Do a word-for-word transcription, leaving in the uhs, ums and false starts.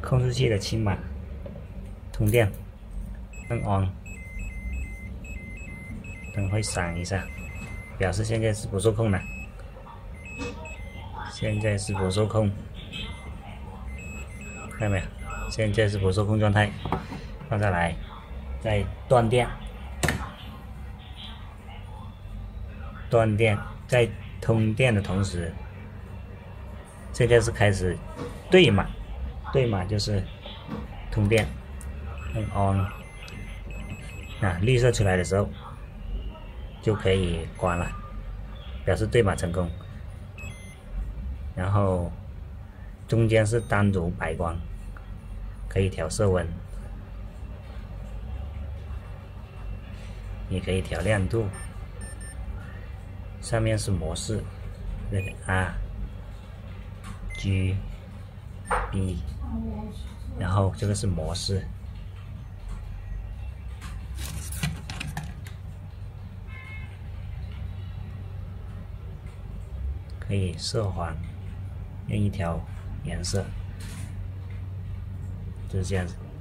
控制器的清码，通电，按 on， 灯会闪一下，表示现在是不受控的。现在是不受控，看到没有？现在是不受控状态，放下来，再断电，断电，在通电的同时，现在是开始对码，对码就是通电，按 on， 啊，绿色出来的时候就可以关了，表示对码成功。然后中间是单独白光，可以调色温，也可以调亮度。上面是模式，这个 R、G、B， 然后这个是模式。可以色环，任意调颜色，就是这样子。